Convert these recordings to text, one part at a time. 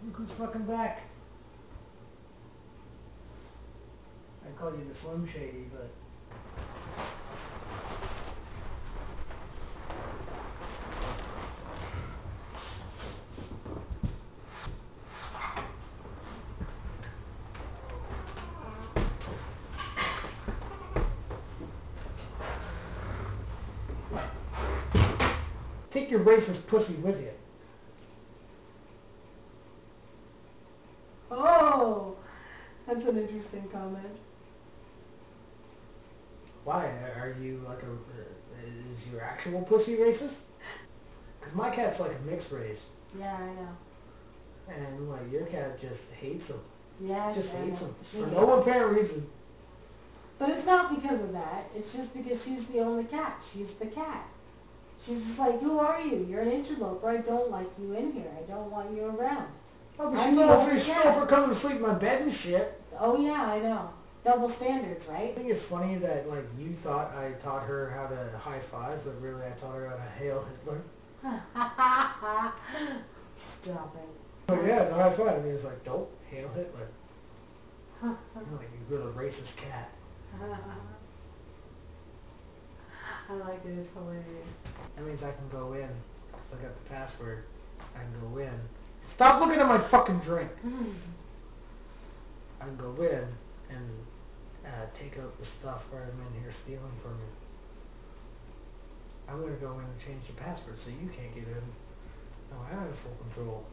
Look who's fucking back. I call you the Slim Shady, but... Take your racist pussy with you. Oh, that's an interesting comment. Why? Are you like is your actual pussy racist? Because my cat's like a mixed race. Yeah, I know. And like your cat just hates them. Yeah, Just hates them. For hates no apparent reason. But it's not because of that. It's just because she's the only cat. She's the cat. She's just like, who are you? You're an interloper. I don't like you in here. I don't want you around. Oh, but she knows me for coming to sleep in my bed and shit. Oh yeah, I know. Double standards, right? I think it's funny that like you thought I taught her how to high five, but really I taught her how to hail Hitler. Stop it. Oh yeah, the high five. And he was like, don't hail Hitler. I'm like, you little racist cat. I like it. It's hilarious. That means I can go in. Look at the password. I can go in. Stop looking at my fucking drink. I can go in and take out the stuff where I'm in here stealing from you. I'm going to go in and change the password so you can't get in. Now I have full control.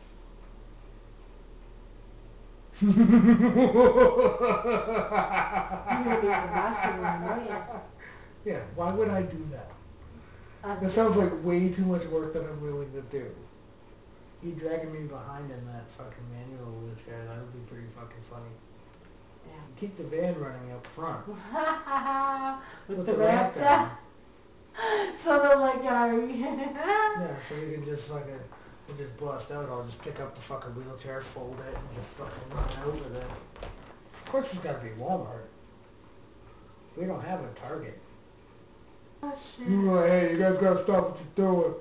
Yeah, why would I do that? That sounds like way too much work that I'm willing to do. You dragging me behind in that fucking manual wheelchair, that would be pretty fucking funny. Yeah. Keep the van running up front. With the ramp down. So they're like, yeah, so we can just fucking, we'll just bust out. I'll just pick up the fucking wheelchair, fold it, and just fucking run out with it. Of course it's gotta be Walmart. We don't have a Target. Oh shit. Hey, you guys gotta stop what you're doing.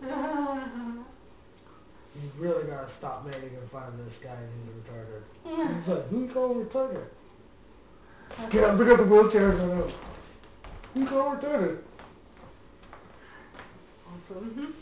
You really gotta stop making fun of this guy who's retarded. He's like, who you calling retarded? Get up, pick up the wheelchair and go. Who you calling retarded? Awesome.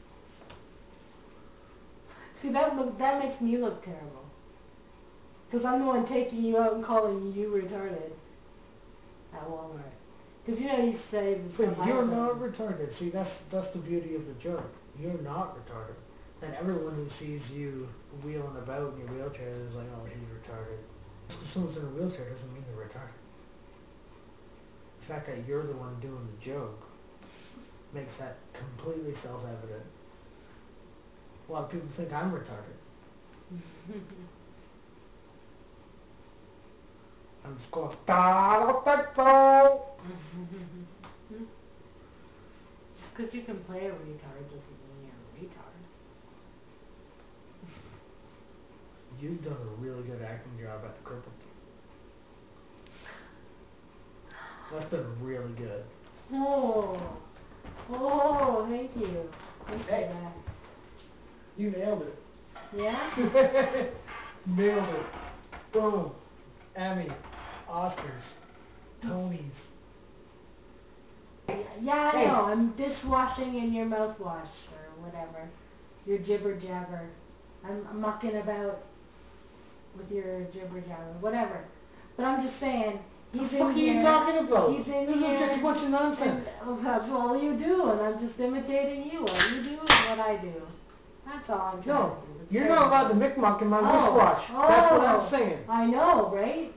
See, that makes me look terrible. Because I'm the one taking you out and calling you retarded at Walmart. Because you know you say the But you're not retarded. See, that's the beauty of the joke. You're not retarded. And everyone who sees you wheeling about in your wheelchair is like, oh, he's retarded. Just because someone's in a wheelchair doesn't mean they're retarded. The fact that you're the one doing the joke makes that completely self-evident. A lot of people think I'm retarded. I'm just going, Just because you can play a retard doesn't mean you're a retard. You've done a really good acting job at the cripple. That's been really good. Oh, thank you. Thank you for that. You nailed it. Yeah? Nailed it. Boom. Emmy. Oscars. Tonys. Yeah, I know. I'm dishwashing in your mouthwash or whatever. Your jibber jabber. I'm mucking about with your jibber jabber. Whatever. But I'm just saying, he's in here. What are you talking about? He's in this here. This is just a bunch of nonsense. And that's all you do, and I'm just imitating you. All you do is what I do. That's all I'm trying to do. You're not allowed to mick-muck in my dishwash. That's what I'm saying. I know, right?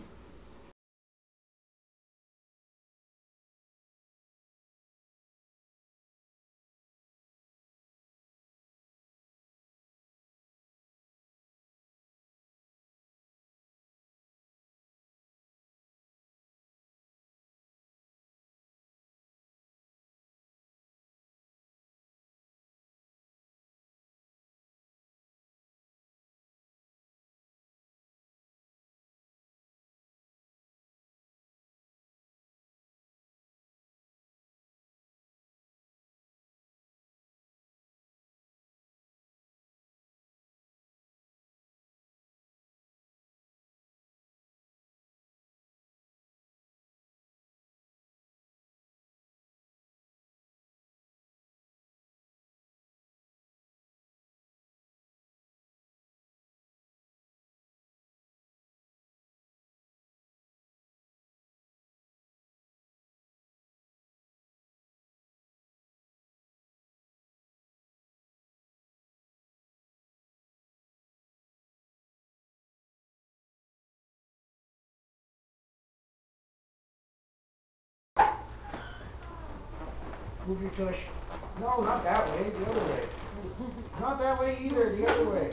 Move your tush. No, not that way, the other way. Not that way either, the other way.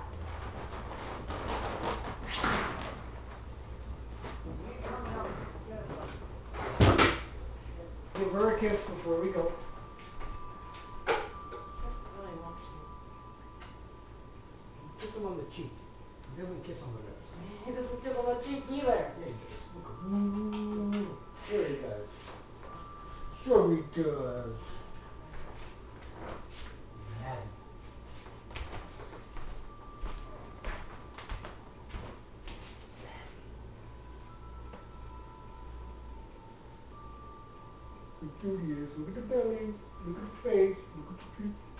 Give her a kiss before we go. Really wants Kiss him on the cheek. He doesn't kiss on the lips. to. He doesn't kiss on the cheek either. Yeah, he does. Look at him. Sure he does. Sure he does. Man. Good duty is. Look at the belly. Look at the face. Look at the feet.